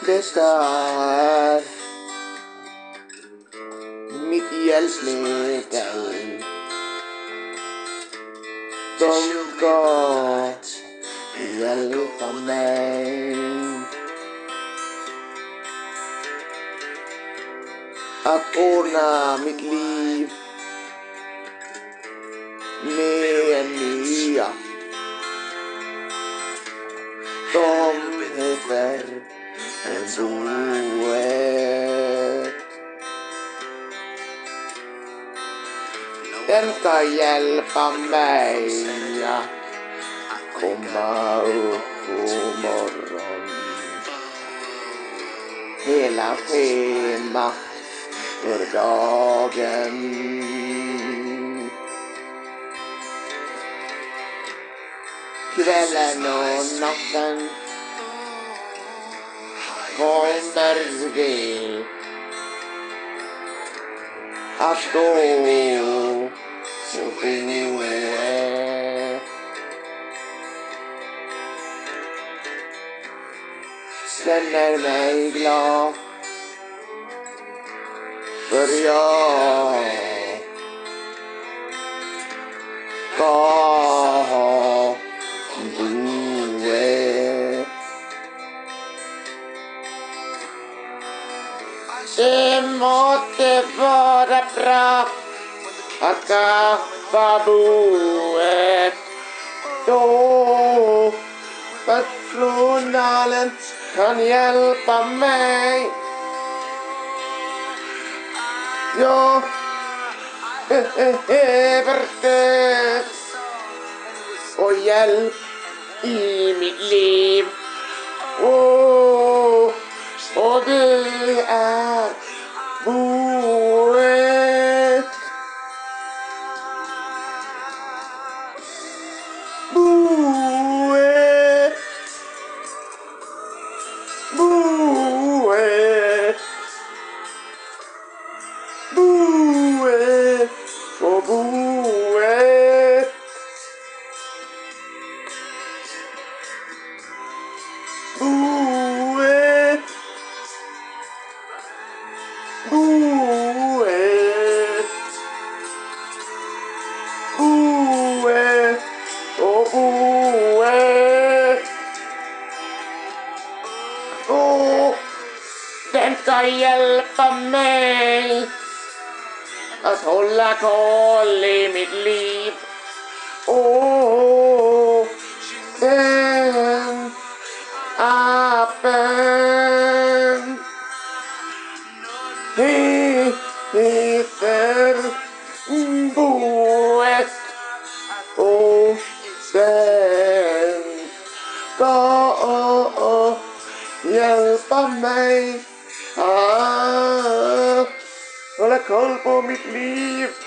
detta är mitt hjälpmedel. De ska hjälpa mig att ordna mitt liv med nya. De heter boet. Den ska hjälpa mig att komma upp på morgon. Hela schema för dagen. Kvällen och natten kommer det att stå på boet. Känner mig glad för jag ska ha boet. Det måste vara bra att skaffa boet. Då personalen kan hjälpa mig. Jag behöver stöd och hjälp i mitt liv. Och det är boet. Boet. Boet. Boet. Och boet. Boet. Boet. Boet. Och boet. Den ska hjälpa mig att hålla koll i mitt liv. Den appen heter boet. Och den ska hjälpa mig att hålla koll på mitt liv.